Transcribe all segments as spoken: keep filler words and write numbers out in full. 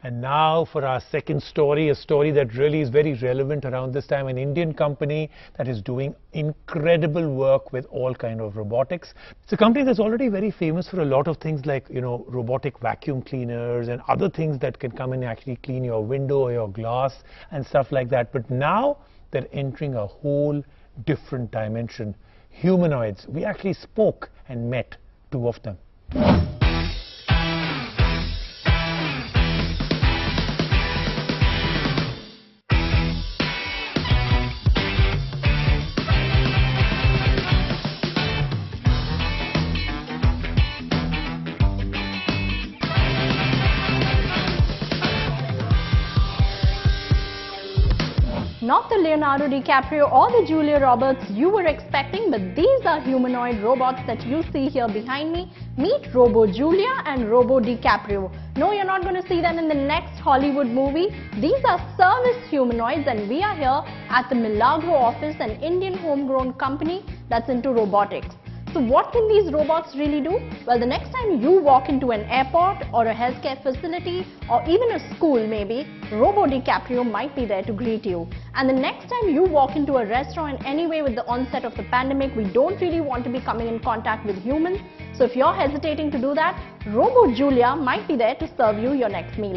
And now for our second story, a story that really is very relevant around this time, an Indian company that is doing incredible work with all kind of robotics. It's a company that's already very famous for a lot of things like, you know, robotic vacuum cleaners and other things that can come and actually clean your window or your glass and stuff like that. But now they're entering a whole different dimension. Humanoids. We actually spoke and met two of them. Not the Leonardo DiCaprio or the Julia Roberts you were expecting, but these are humanoid robots that you see here behind me. Meet Robo Julia and Robo DiCaprio. No, you're not going to see them in the next Hollywood movie. These are service humanoids, and we are here at the Milagro office, an Indian homegrown company that's into robotics. So what can these robots really do? Well, the next time you walk into an airport or a healthcare facility or even a school maybe, Robo DiCaprio might be there to greet you. And the next time you walk into a restaurant, anyway, with the onset of the pandemic, we don't really want to be coming in contact with humans. So if you're hesitating to do that, Robo Julia might be there to serve you your next meal.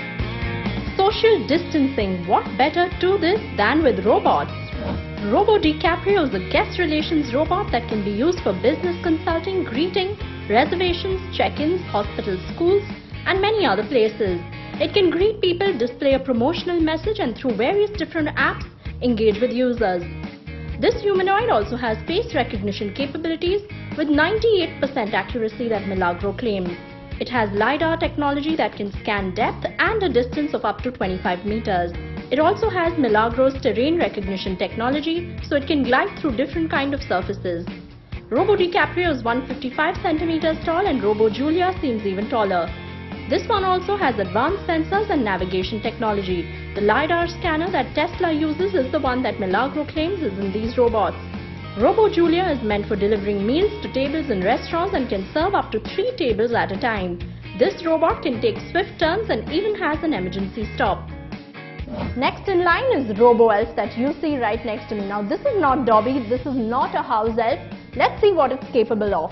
Social distancing. What better to this than with robots? Robo DiCaprio is a guest relations robot that can be used for business consulting, greeting, reservations, check-ins, hospitals, schools, and many other places. It can greet people, display a promotional message, and through various different apps, engage with users. This humanoid also has face recognition capabilities with ninety-eight percent accuracy that Milagro claims. It has LiDAR technology that can scan depth and a distance of up to twenty-five meters. It also has Milagro's terrain recognition technology, so it can glide through different kind of surfaces. Robo DiCaprio is one hundred fifty-five centimeters tall and Robo Julia seems even taller. This one also has advanced sensors and navigation technology. The LiDAR scanner that Tesla uses is the one that Milagro claims is in these robots. Robo Julia is meant for delivering meals to tables in restaurants and can serve up to three tables at a time. This robot can take swift turns and even has an emergency stop. Next in line is Robo Elf that you see right next to me. Now this is not Dobby, this is not a house elf. Let's see what it's capable of.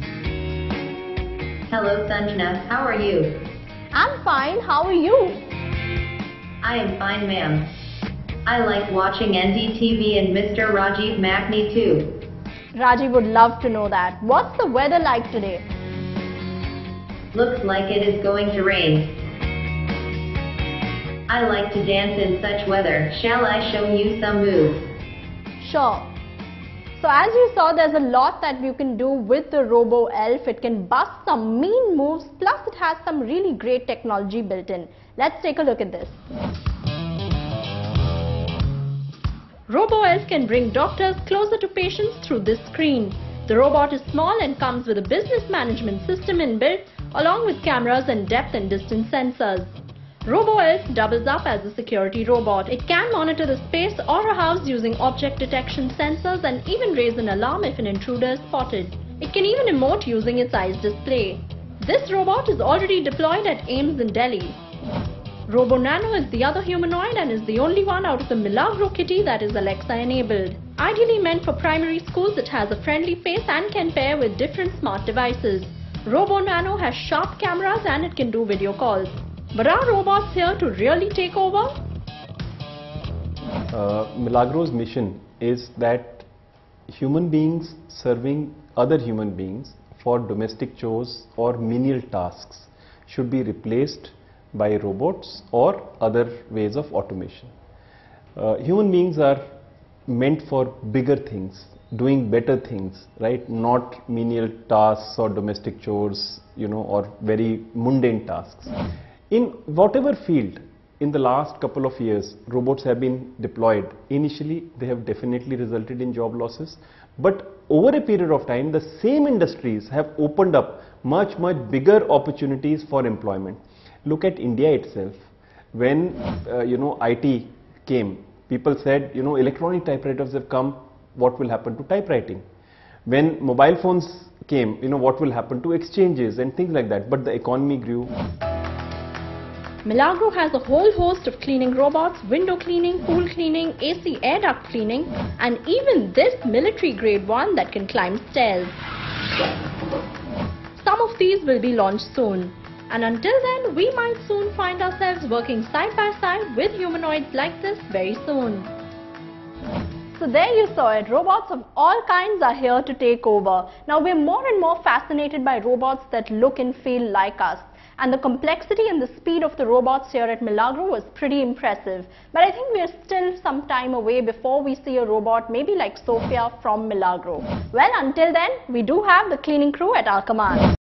Hello Sanjana, how are you? I'm fine, how are you? I am fine, ma'am. I like watching N D T V and Mister Rajiv Makni too. Rajiv would love to know that. What's the weather like today? Looks like it is going to rain. I like to dance in such weather. Shall I show you some moves? Sure. So as you saw, there's a lot that you can do with the Robo Elf. It can bust some mean moves, plus it has some really great technology built in. Let's take a look at this. Robo Elf can bring doctors closer to patients through this screen. The robot is small and comes with a business management system inbuilt, along with cameras and depth and distance sensors. Robo Elf doubles up as a security robot. It can monitor the space or a house using object detection sensors and even raise an alarm if an intruder is spotted. It can even emote using its eyes display. This robot is already deployed at AIIMS in Delhi. Robo Nano is the other humanoid and is the only one out of the Milagro kitty that is Alexa enabled. Ideally meant for primary schools, it has a friendly face and can pair with different smart devices. Robo Nano has sharp cameras and it can do video calls. But are robots here to really take over? Uh, Milagro's mission is that human beings serving other human beings for domestic chores or menial tasks should be replaced by robots or other ways of automation. Uh, human beings are meant for bigger things, doing better things, right? Not menial tasks or domestic chores, you know, or very mundane tasks. In whatever field, in the last couple of years, robots have been deployed. Initially, they have definitely resulted in job losses. But over a period of time, the same industries have opened up much, much bigger opportunities for employment. Look at India itself. When, uh, you know, I T came, people said, you know, electronic typewriters have come, what will happen to typewriting? When mobile phones came, you know, what will happen to exchanges and things like that. But the economy grew. Milagro has a whole host of cleaning robots, window cleaning, pool cleaning, A C air duct cleaning, and even this military grade one that can climb stairs. Some of these will be launched soon. And until then, we might soon find ourselves working side by side with humanoids like this very soon. So there you saw it, robots of all kinds are here to take over. Now we're more and more fascinated by robots that look and feel like us. And the complexity and the speed of the robots here at Milagro was pretty impressive. But I think we're still some time away before we see a robot maybe like Sophia from Milagro. Well, until then, we do have the cleaning crew at our command.